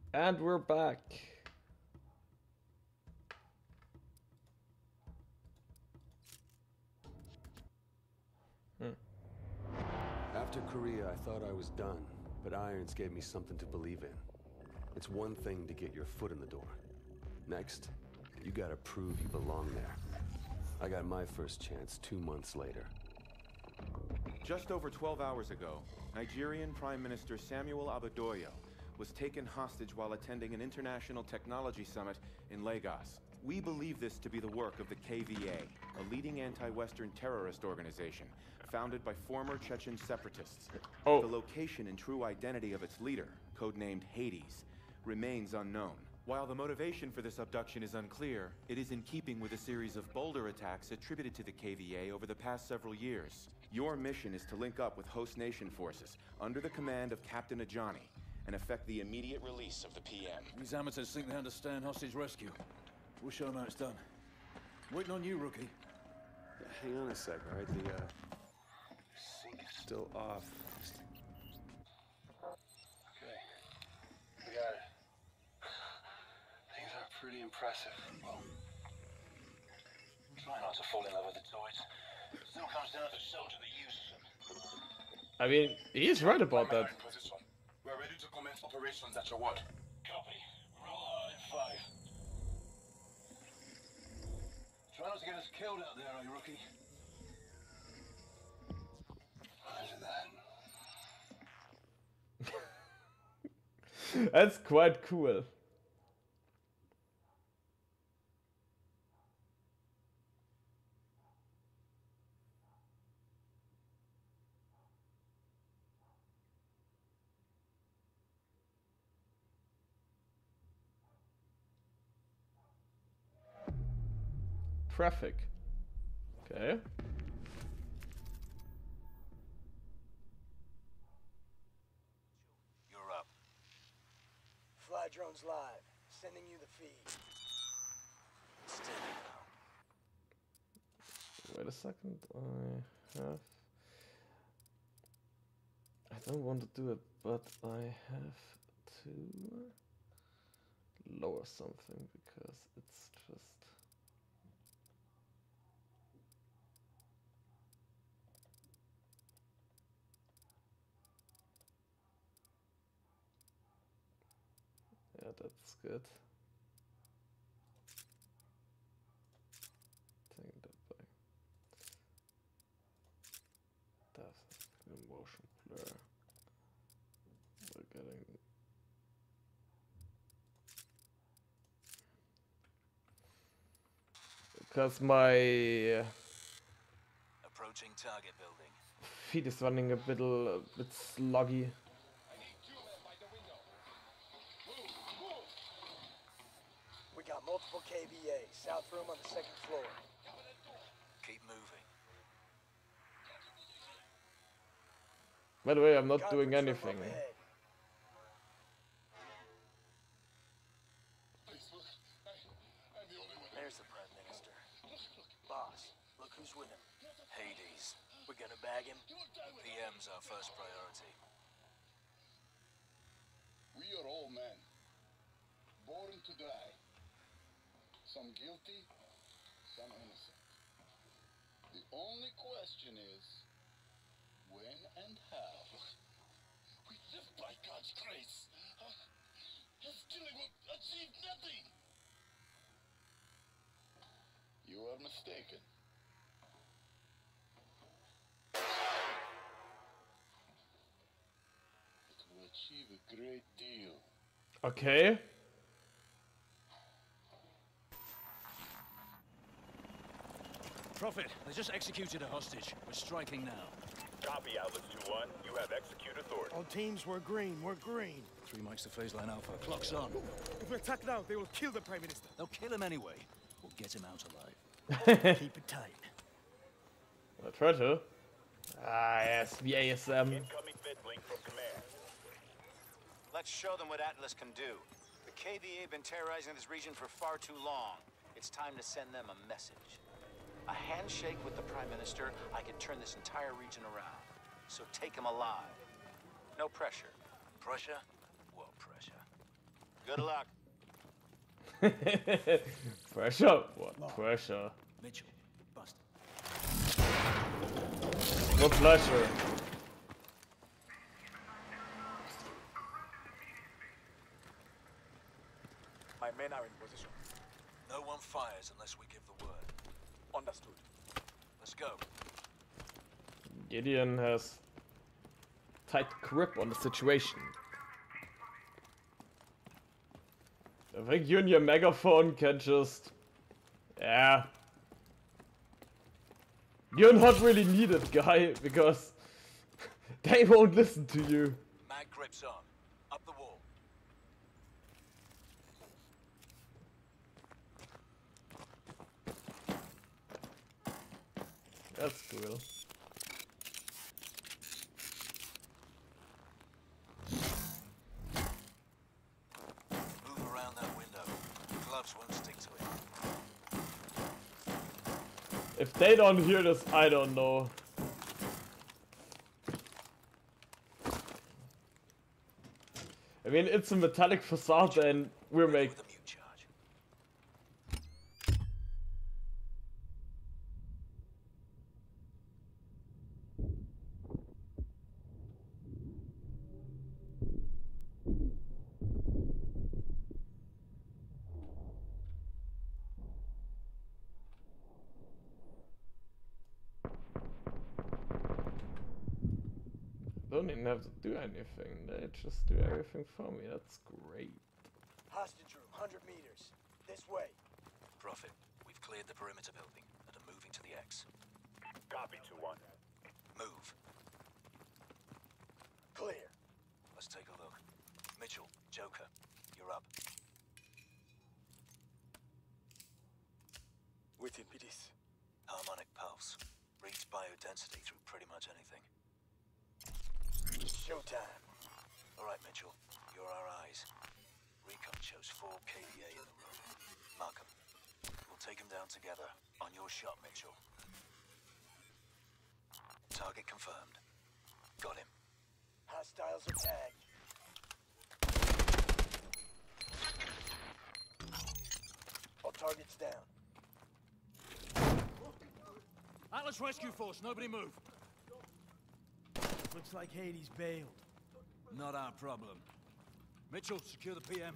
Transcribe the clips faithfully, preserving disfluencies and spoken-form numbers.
And we're back. Hmm. After Korea, I thought I was done, but Irons gave me something to believe in. It's one thing to get your foot in the door. Next, you gotta prove you belong there. I got my first chance two months later. Just over twelve hours ago, Nigerian Prime Minister Samuel Abadoyo was taken hostage while attending an international technology summit in Lagos. We believe this to be the work of the K V A, a leading anti-Western terrorist organization founded by former Chechen separatists. Oh. The location and true identity of its leader, codenamed Hades, remains unknown. While the motivation for this abduction is unclear, it is in keeping with a series of bolder attacks attributed to the K V A over the past several years. Your mission is to link up with host nation forces under the command of Captain Ajani and effect the immediate release of the P M. These amateurs think they understand hostage rescue. We'll show them how it's done. Waiting on you, rookie. Yeah, hang on a sec, all right? The, uh... sync is still off. Okay. We got it. Things are pretty impressive. Well, try not to fall in love with the toys. It still comes down to show to the use of them. I mean, he's right about that. We're ready to commence operations at your word. Copy. Roll hard in five. Try not to get us killed out there, are you, rookie? Roger that. That's quite cool. Traffic. Okay. You're up. Fly drones live. Sending you the feed. Standing now. Wait a second. I have. I don't want to do it, but I have to lower something because it's just. Yeah, that's good. Take that back. That's the motion blur. We're getting. Because my Approaching target building. feed is running a bit, a bit sluggy. We got multiple K V A. South room on the second floor. Keep moving. By the way, I'm not doing Conference room anything. up ahead. There's the Prime Minister. Boss, look who's with him. Hades. We're gonna bag him. P M's our first priority. We are all men, born to die. Some guilty, some innocent. The only question is, when and how? We live by God's grace. His killing will achieve nothing. You are mistaken. It will achieve a great deal. Okay. Prophet, they just executed a hostage. We're striking now. Copy, Atlas two one. You have execute authority. All teams, we're green, we're green. Three mics to phase line alpha. Clock's on. If we attack now, they will kill the Prime Minister. They'll kill him anyway. We'll get him out alive. Keep it tight. I'll try to. Ah, yes, the A S M. Incoming bit link from command. Let's show them what Atlas can do. The K V A have been terrorizing this region for far too long. It's time to send them a message. A handshake with the Prime Minister, I could turn this entire region around. So take him alive. No pressure. Pressure? What pressure? Good luck. Pressure? What pressure? Mitchell, bust. What pleasure. My men are in position. No one fires unless we give the word. Understood. Let's go. Gideon has tight grip on the situation. I think you and your megaphone can just... Yeah. You're not really needed, guy, because they won't listen to you. Mag grips on. Up the wall. That's cool. Move around that window. Gloves won't stick to it. If they don't hear this, I don't know. I mean, it's a metallic facade and we're making... Don't even have to do anything, they just do everything for me, that's great. Hostage room, one hundred meters. This way. Profit, we've cleared the perimeter building and are moving to the X. Copy, two one. Move. Clear. Let's take a look. Mitchell, Joker, you're up. Within P Ds. Harmonic pulse. Reads biodensity through pretty much anything. Showtime. All right, Mitchell. You're our eyes. Recon shows four K V A in the room. Mark 'em. We'll take them down together. On your shot, Mitchell. Target confirmed. Got him. Hostiles are tagged. All targets down. Atlas Rescue Force, nobody move. Looks like Hades bailed. Not our problem. Mitchell, secure the P M.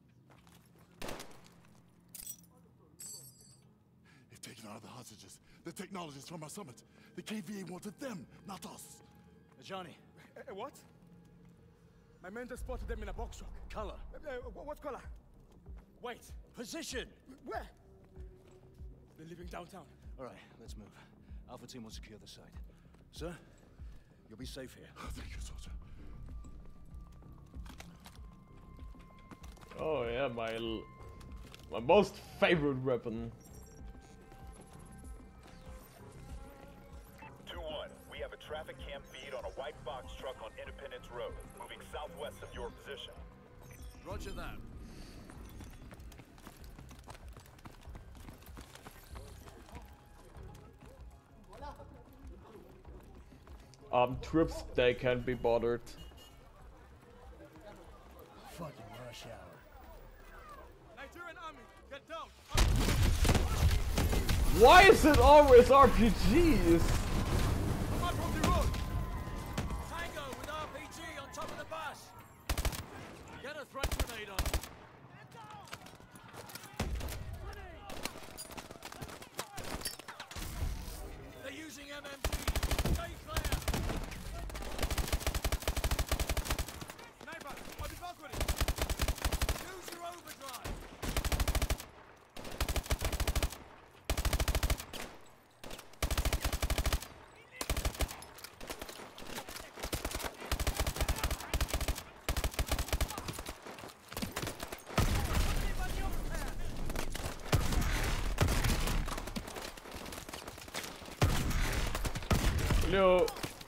They've taken out the hostages, the technologists from our summit. The K V A wanted them, not us. Johnny. Uh, what? My men just spotted them in a box truck. Color. Uh, uh, what color? Wait. Position. Where? They're leaving downtown. All right, let's move. Alpha team will secure the site. Sir, you'll be safe here. Oh, thank you, soldier. Oh yeah, my l my most favorite weapon. two one, we have a traffic cam feed on a white box truck on Independence Road, moving southwest of your position. Roger that. Um, troops, they can't be bothered. Fucking rush hour. Nigerian army, get down. Why is it always R P Gs? Come up from the road. Tango with R P G on top of the bus. Get a threat grenade on. They're using M M P. Stay clear. Sniper, I'll be back with it. Use your overdrive. Hello.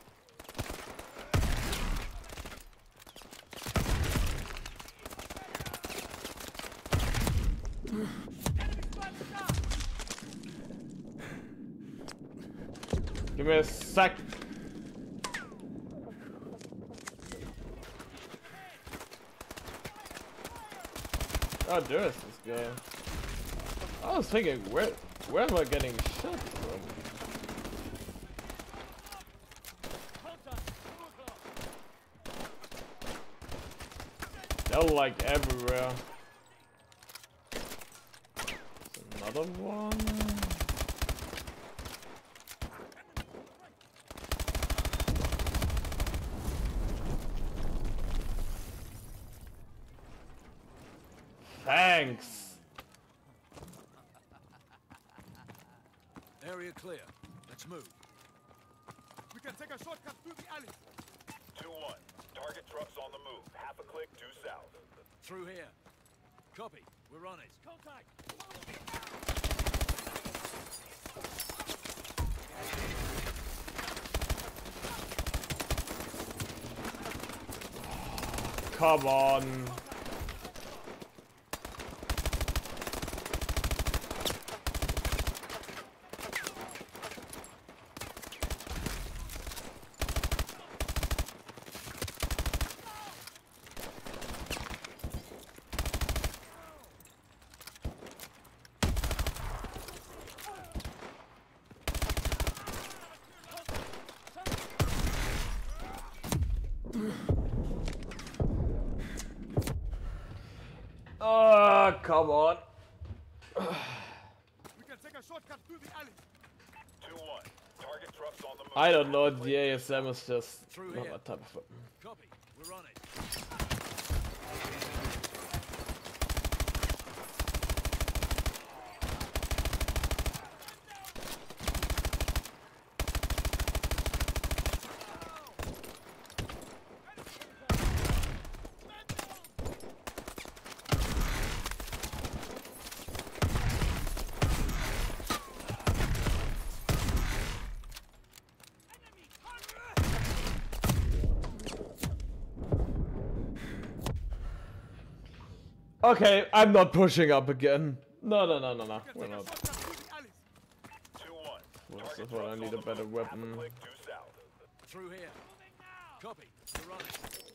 Give me a sec. Oh, there is this guy. I was thinking, where, where am I getting shot from? They're like everywhere. There's another one. Thanks. Area clear. Let's move. We can take a shortcut through the alley. two one. Target trucks on the move. Half a click due south. Through here. Copy. We're on it. Contact. Come on. Oh, come on. We can take a shortcut through the alley. two one. Target trucks on the move. I don't know, the A S M is just Through not here. my type of weapon. Copy. We're on it. Okay, I'm not pushing up again. No, no, no, no, no. We're not. two one. First of all, I need a better weapon. Click due south. Through here. Copy. We're on it.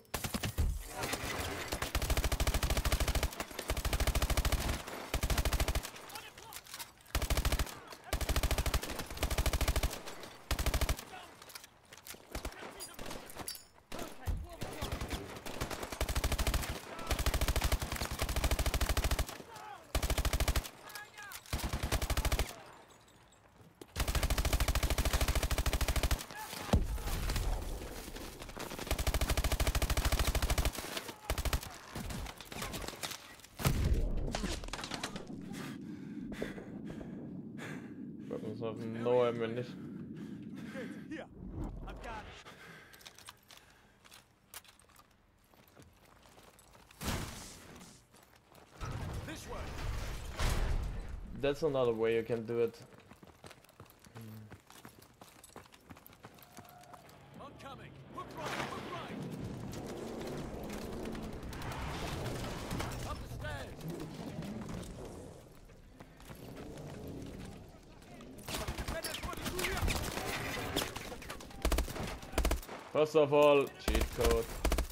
Weapons have no ammunition. Here. I've got it. This way. That's another way you can do it. Oncoming. Hook right. Hook right. Up the stairs. First of all, cheat code.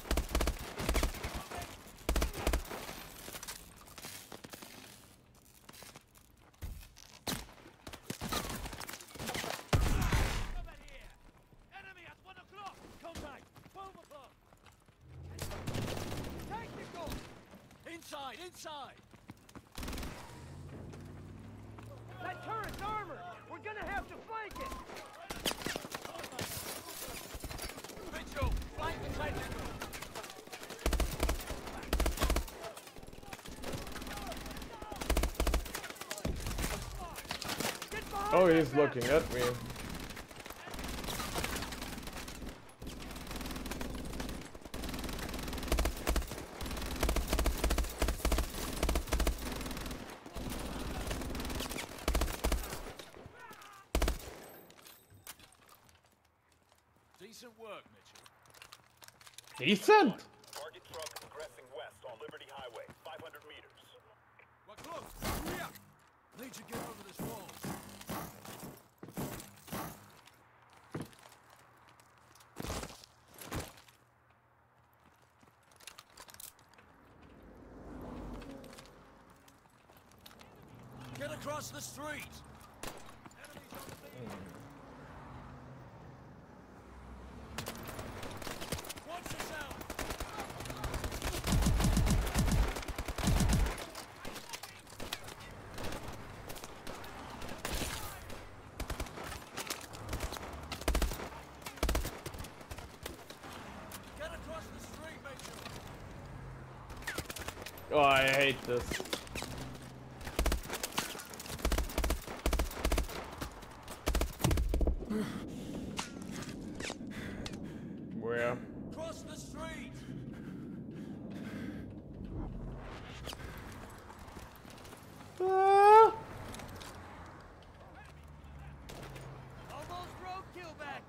Inside, inside! That turret's armored! We're gonna have to flank it! Mitchell, flank the tactical! Oh, he's looking at me. Decent work, Mitchell. Decent? Target truck progressing west on Liberty Highway, five hundred meters. We're close. Here. Need to get over this wall. Get across the street. Watch yourself. Get across the street, Mitchell. Oh, I hate this. Where? Cross the street. Ah! Almost roadkill back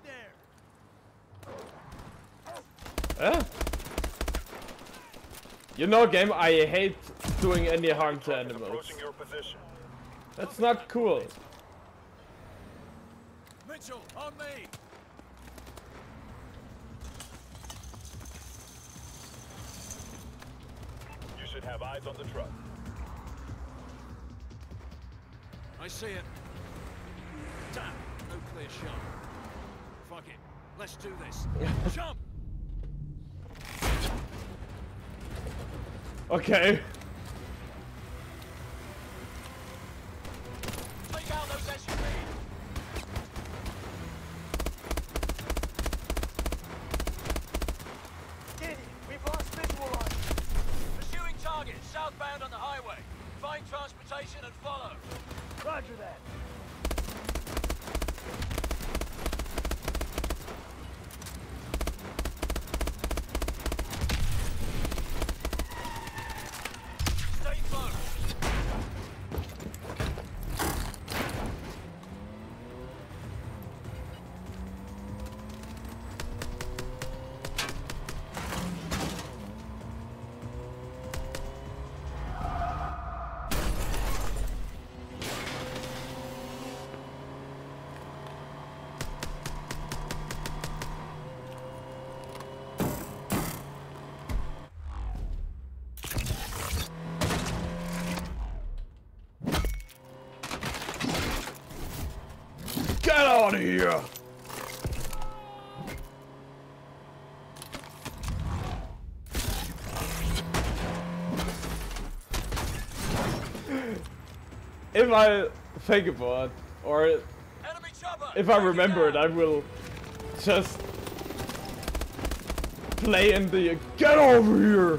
there. Eh? You know, game, I hate doing any harm to animals. Approaching your position. That's not cool. Mitchell, on me. You should have eyes on the truck. I see it. Damn, no clear shot. Fuck it. Let's do this. Jump! Okay. Take out those S U Vs. Gideon, we've lost visual on you. Pursuing target, southbound on the highway. Find transportation and follow. Roger that. Stay close. Get out of here! If I think about it, or Enemy chopper. if I remember it, I will just play in the get over here!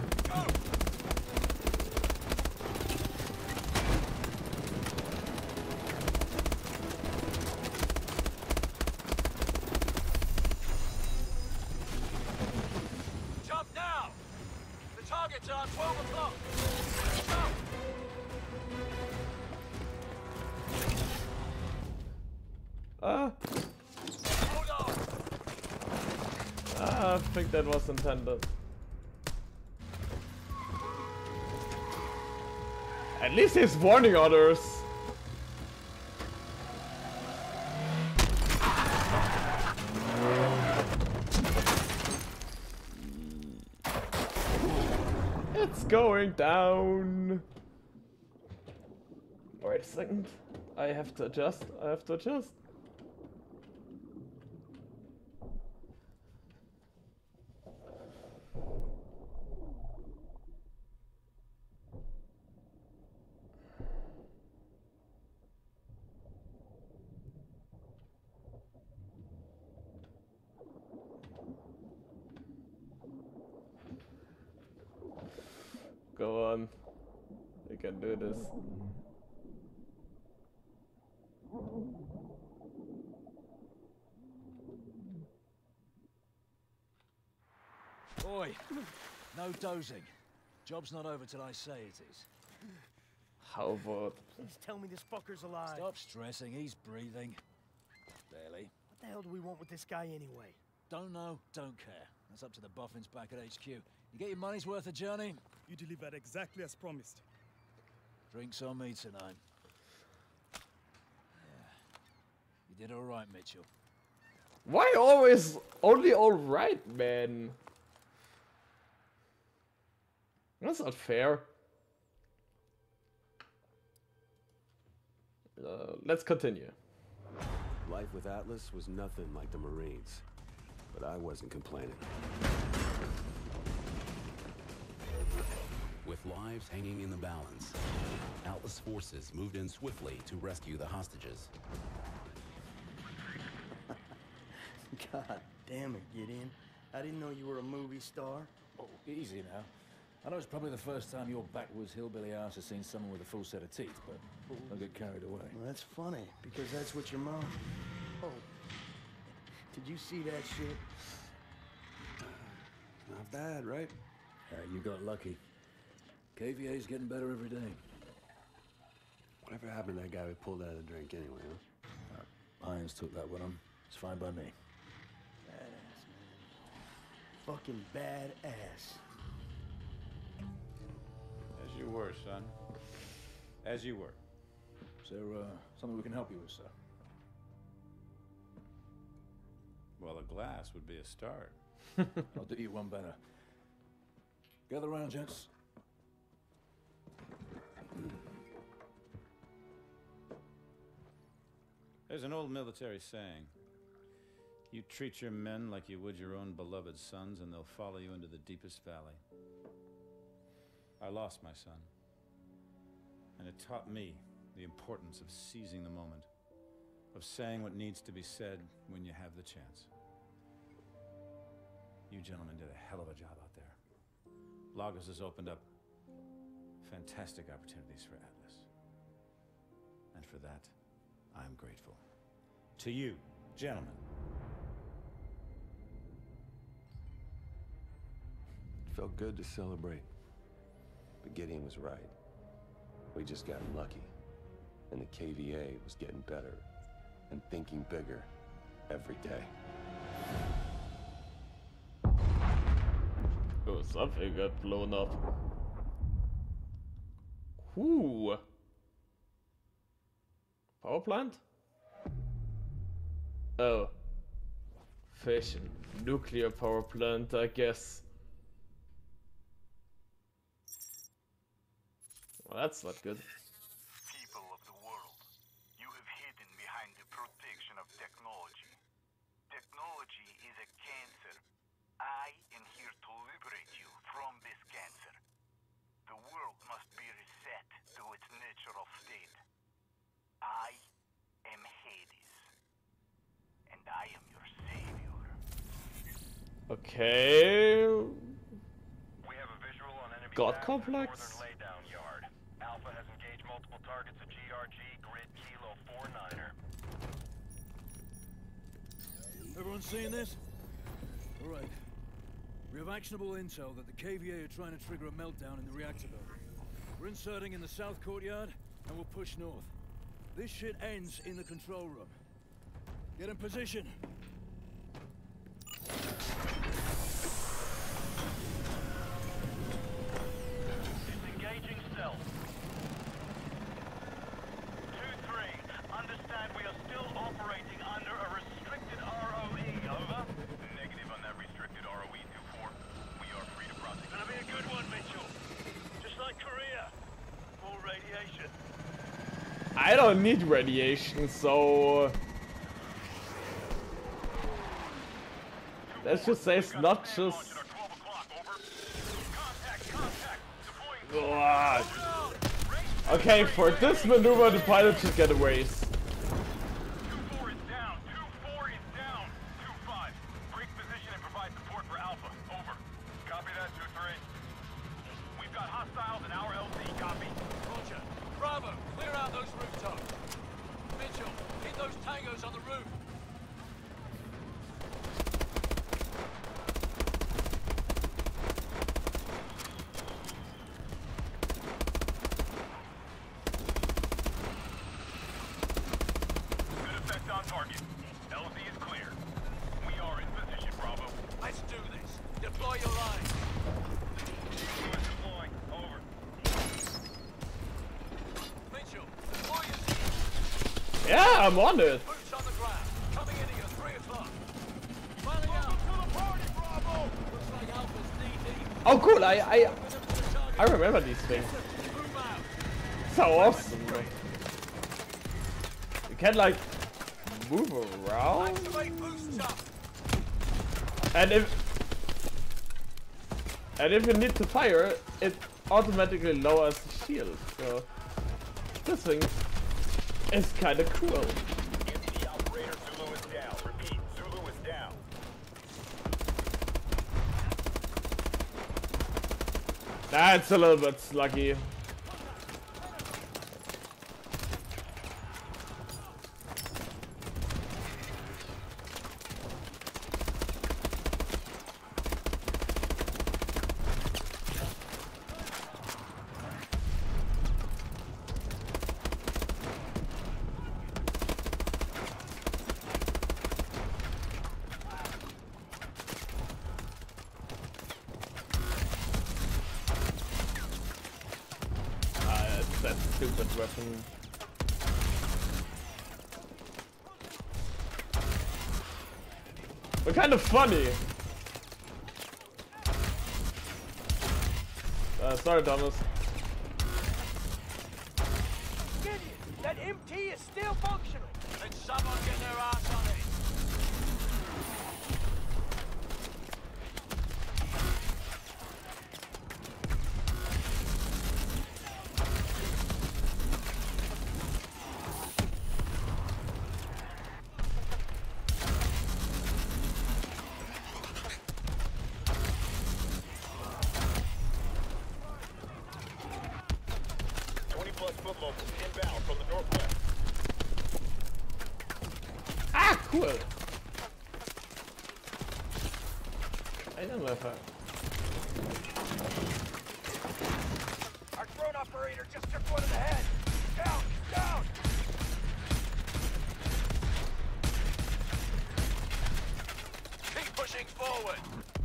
Jump now. The targets are twelve o'clock. Jump. Ah, Hold on. ah, I think that was intended. At least he's warning others. It's going down. Wait a second. I have to adjust. I have to adjust. Go on. We can do this. Boy, no dozing. Job's not over till I say it is. How about... Please tell me this fucker's alive. Stop stressing, he's breathing. Barely. What the hell do we want with this guy anyway? Don't know, don't care. That's up to the boffins back at H Q. You get your money's worth of journey? You delivered exactly as promised. Drinks on me tonight. Yeah. You did all right, Mitchell. Why always only alright, man? That's not fair. Uh, let's continue. Life with Atlas was nothing like the Marines, but I wasn't complaining. With lives hanging in the balance, Atlas forces moved in swiftly to rescue the hostages. God damn it, Gideon. I didn't know you were a movie star. Oh, easy now. I know it's probably the first time your backwoods hillbilly ass has seen someone with a full set of teeth, but don't get carried away. Well, that's funny, because that's what your mom... Oh. Did you see that shit? Not bad, right? Uh, you got lucky. K V A's getting better every day. Whatever happened to that guy we pulled out of the drink anyway, huh? Uh, Irons took that one on. It's fine by me. Badass, man. Fucking badass. As you were, son. As you were. Is there uh, something we can help you with, sir? Well, a glass would be a start. I'll do you one better. Gather around, gents. There's an old military saying. You treat your men like you would your own beloved sons, and they'll follow you into the deepest valley. I lost my son. And it taught me the importance of seizing the moment, of saying what needs to be said when you have the chance. You gentlemen did a hell of a job out there. Lagos has opened up fantastic opportunities for Atlas. And for that, I'm grateful. To you, gentlemen. It felt good to celebrate. But Gideon was right. We just got lucky. And the K V A was getting better and thinking bigger every day. Oh, something got blown up. Whoo! Power plant? Oh. Fission. Nuclear power plant, I guess. Well, that's not good. People of the world, you have hidden behind the protection of technology. Technology is a cancer. I am here to liberate you from this cancer. The world must be reset to its natural state. I am Hades, and I am your savior. Okay. We have a visual on enemy God complex. laydown yard. Alpha has engaged multiple targets at G R G grid Kilo four niner. Everyone seeing this? All right. We have actionable intel that the K V A are trying to trigger a meltdown in the reactor building. We're inserting in the south courtyard, and we'll push north. This shit ends in the control room. Get in position. Disengaging stealth. two three, understand we are still operating under a restricted R O E, over. Negative on that restricted R O E, two four. We are free to process. Gonna be a good one, Mitchell. Just like Korea. Full radiation. I don't need radiation, so... Let's just say it's not just... Ugh. Okay, for this maneuver, the pilot should get a raise. two four is down. two four is down. two five. Break position and provide support for Alpha. Over. Copy that, two three. We've got hostiles in our L Z. Copy. Roger. Bravo, clear out those rooftops. Mitchell, hit those tangos on the roof. Good effect on target. L Z is clear. We are in position, Bravo. Let's do this. Deploy your line. Deploying. Over. Mitchell, deploy your Yeah, I'm on it. boots on the ground. Coming in at your three o'clock. Filing out. To the party, Bravo! Looks like Alpha's knee-deep. Oh, cool. I I I remember these things. Move out. So awesome. You can like move around. And if and if you need to fire, it automatically lowers the shield. So this thing is kind of cool. The operator Zulu is down. Repeat, Zulu is down. That's a little bit sluggy. That stupid weapon. But kind of funny. Uh, sorry, Thomas. Gideon, that M T is still functional. Let someone get their ass on it. Inbound from the northwest. Ah, cool. I don't know if I... Our drone operator just took one in the head. Down, down. Keep pushing forward.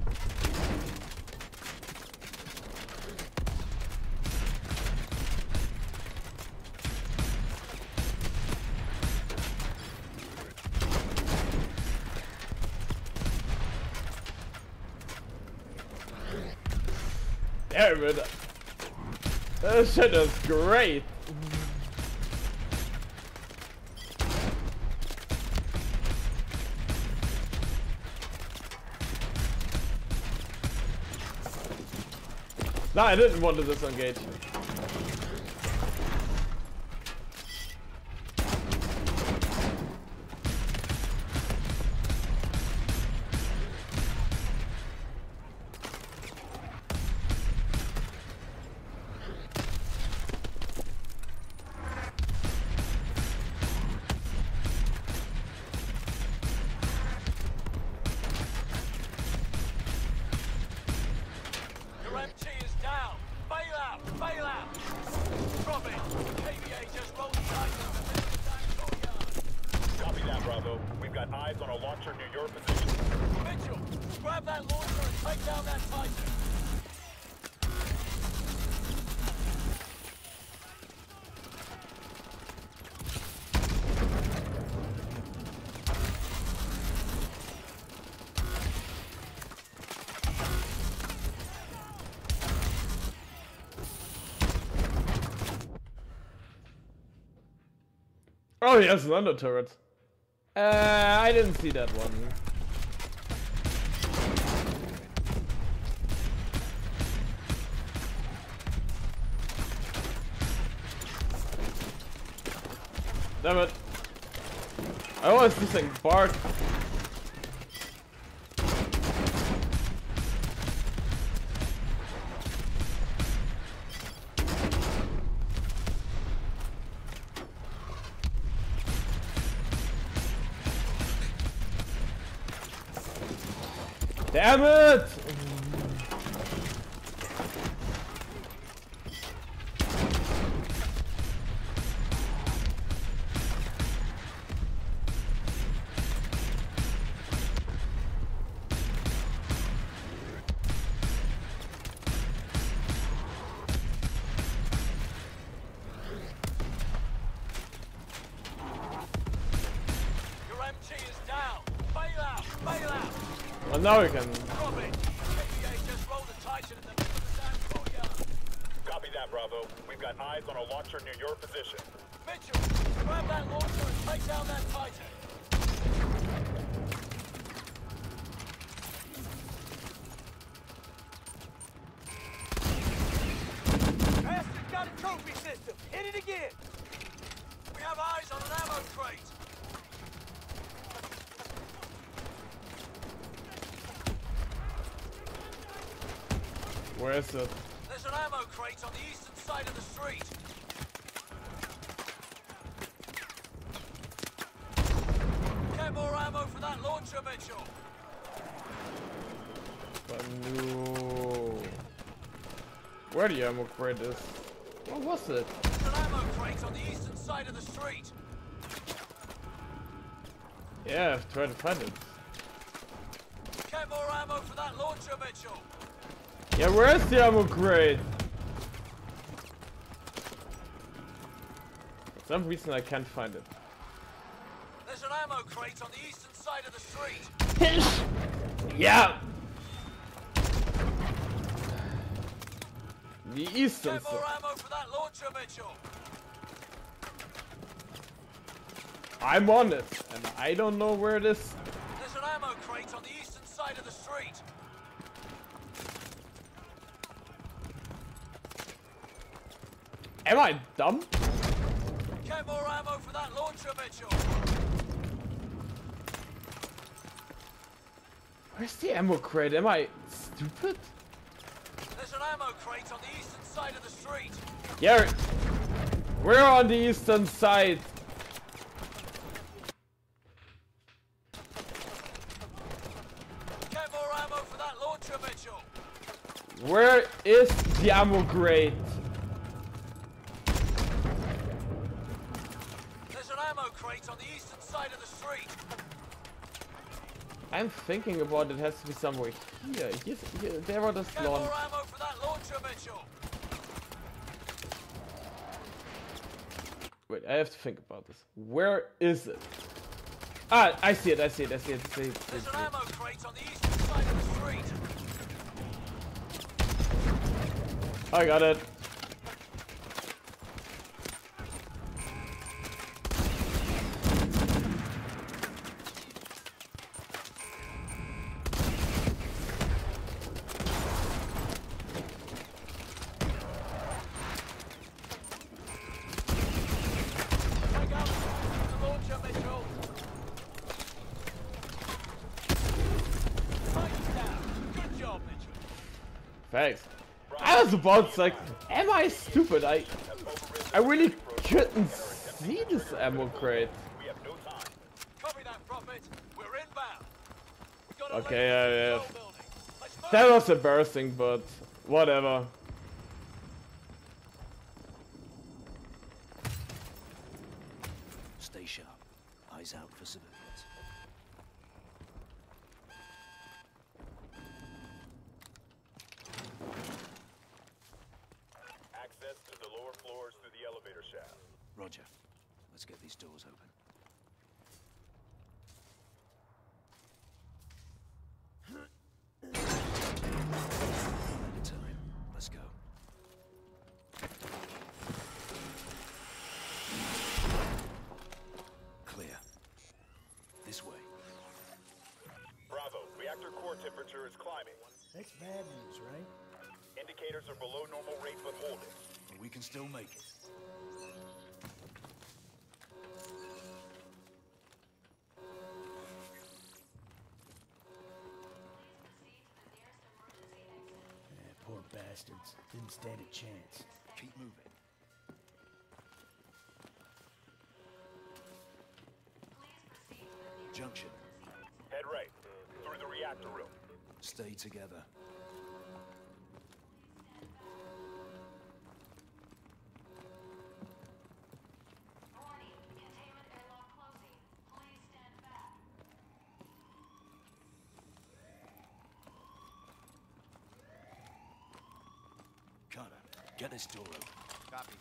Damn it. That shit is great. No, I didn't want to disengage. Oh, he has an under turret. Uh, I didn't see that one. Damn it. I always this thing bark. Damn it! Your M T is down. Bail out. Bail out. Well, now we can. Copy. K V A just rolled a Titan in the middle of the damn courtyard. Copy that, Bravo. Bravo. We've got eyes on a launcher near your position. Mitchell, grab that launcher and take down that Titan. Bastard's got a trophy system. Hit it again. We have eyes on an ammo crate. Where is it? There's an ammo crate on the eastern side of the street. Get more ammo for that launcher, Mitchell. But no. Where the ammo crate is? What was it? There's an ammo crate on the eastern side of the street. Yeah, I've tried to find it. Get more ammo for that launcher, Mitchell. Yeah, where's the ammo crate? For some reason I can't find it. There's an ammo crate on the eastern side of the street. Yeah! The eastern Get side. more ammo for that launcher, Mitchell. I'm on it, and I don't know where it is. There's an ammo crate on the eastern side of the street. Am I dumb? Get more ammo for that launcher, Mitchell. Where's the ammo crate? Am I stupid? There's an ammo crate on the eastern side of the street. Yeah, we're on the eastern side. Get more ammo for that launcher, Mitchell. Where is the ammo crate? There's an ammo crate on the eastern side of the street. I'm thinking about it has to be somewhere here. Here's, here there are the Get slot. more ammo for that launcher, Mitchell. Wait, I have to think about this. Where is it? Ah, I see it, I see it, I see it. I see it, I see it, I There's see an it. ammo crate on the eastern side of the street. I got it. Take out the launcher, Mitchell. Titan's down. Good job, Mitchell. Thanks. I was about to like, am I stupid? I, I really couldn't see this ammo crate. Copy that, Prophet. We're inbound. We got a Okay, lane yeah, to the yeah. control building. Let's move. That was embarrassing, but whatever. Stay sharp. Eyes out for civilians. Access to the lower floors through the elevator shaft. Roger. Let's get these doors open. One at a time. Let's go. Clear. This way. Bravo. Reactor core temperature is climbing. That's bad news, right? Indicators are below normal rate, but holding. We can still make it. Yeah, poor bastards. Didn't stand a chance. Keep moving. Junction. Head right. Through the reactor room. Stay together. Carter, get this door open. Copy.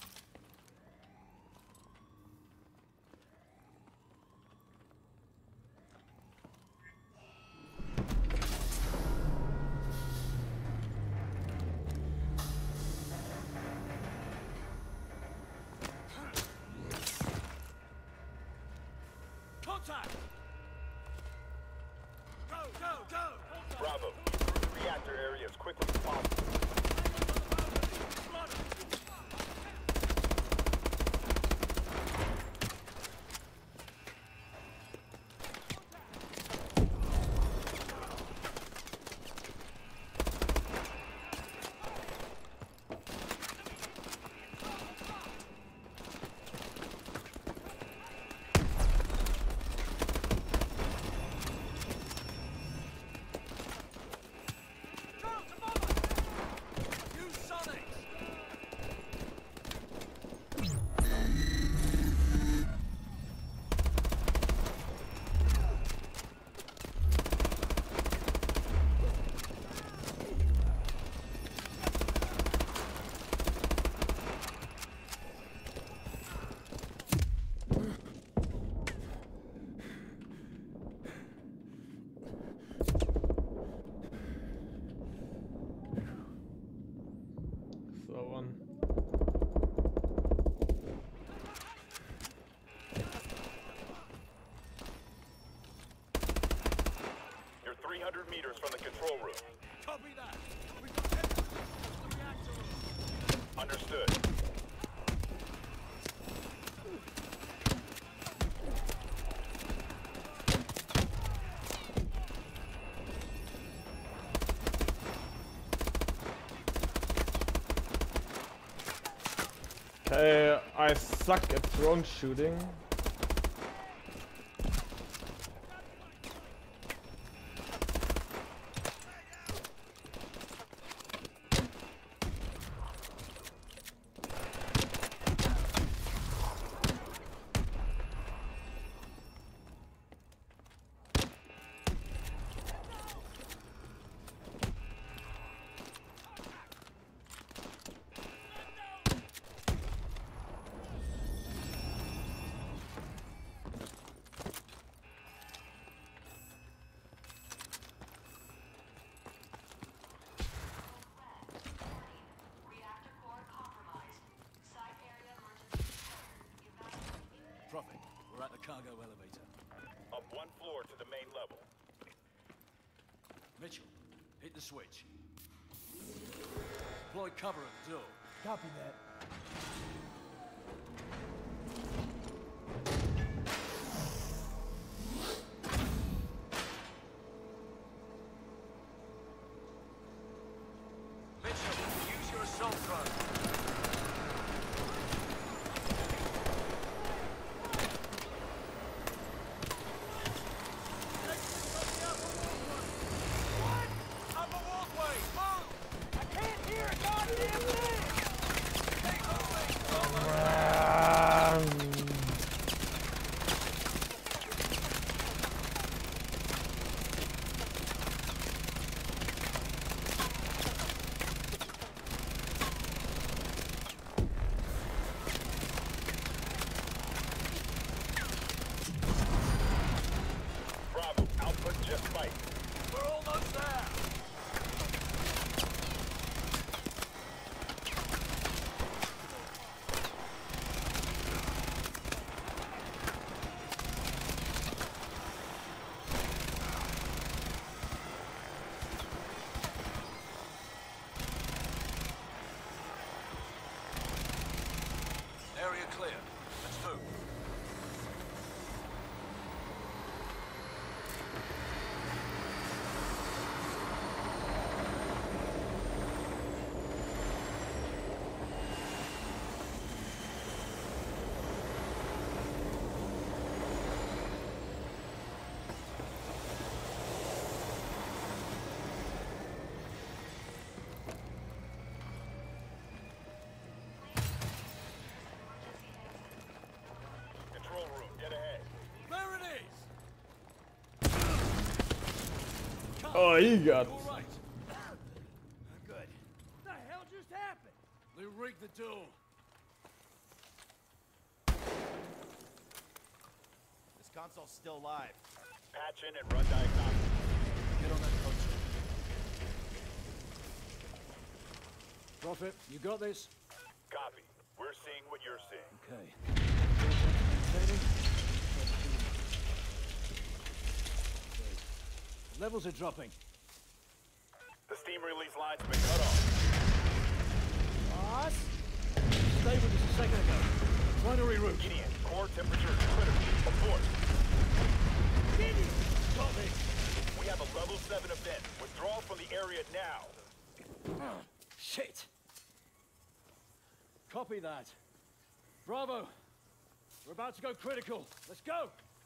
Bravo. Get through the reactor area as quickly as possible. three hundred meters from the control room. Copy that. We've got enemies in the reactor room. Understood. Okay, I suck at drone shooting. Profit, we're at the cargo elevator. Up one floor to the main level. Mitchell, hit the switch. Deploy cover at the door. Copy that. Mitchell, use your assault drone. Bravo, output just right. We're almost there. Area clear. Let's move. Control room, dead ahead. There it is. Oh, you got All right. Good. What the hell just happened? They rigged the door. This console's still live. Patch in and run diagnostics. Get on that console. Prophet, you got this? Copy. We're seeing what you're seeing. Okay. Levels are dropping. steam release line's been cut off. Boss? Stay with us a second ago. Trying to reroute. Gideon, core temperature is critical. Abort. Gideon! Got me. We have a level seven event. Withdraw from the area now. Oh, shit. Copy that. Bravo. We're about to go critical. Let's go.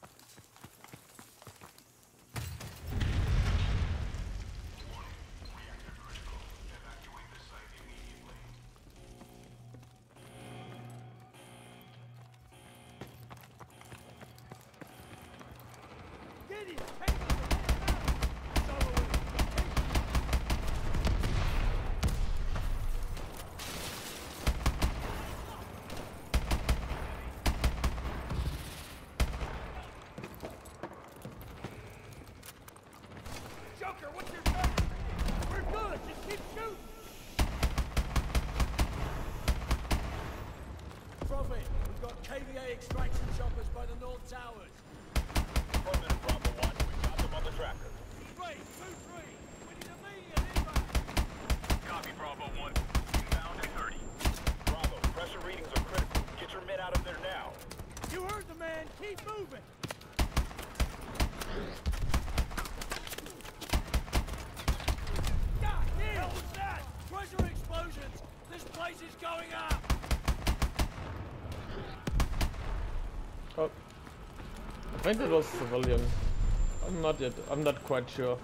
K V A extraction choppers by the North Towers. Affirmative, Bravo one. We got them on the tracker. Three, two, three. We need immediate evac. Copy, Bravo one. Inbound at thirty. Bravo, pressure readings are critical. Get your men out of there now. You heard the man. Keep moving. God damn! What was that? Pressure explosions. This place is going up. Oh, I think it was civilian. I'm not yet. I'm not quite sure.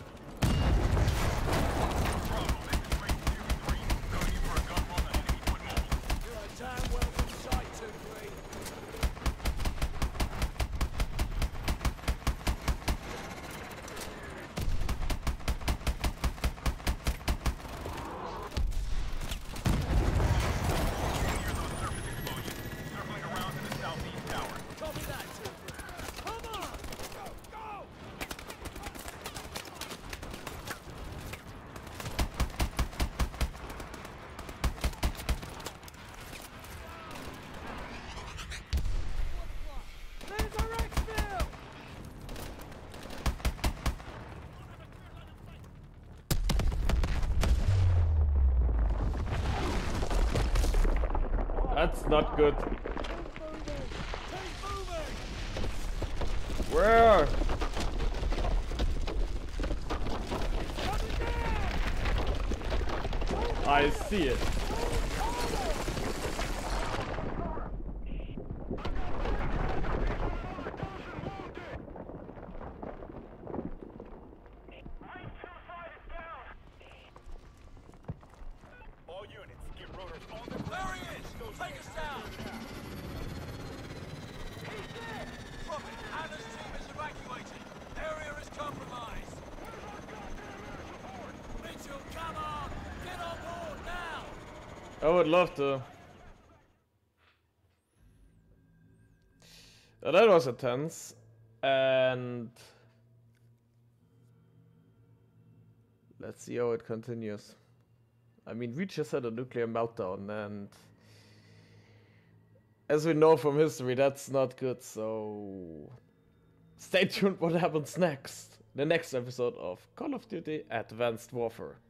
That's not good. Where? I see it. All units, get rotors on the There he is! Take us down! He's there! Prophet, Anna's team is evacuated. Area is compromised. Mitchell, come on! Get on board now! I would love to. Uh, that was intense, and let's see how it continues. I mean, we just had a nuclear meltdown, and as we know from history, that's not good, so stay tuned what happens next. The next episode of Call of Duty Advanced Warfare.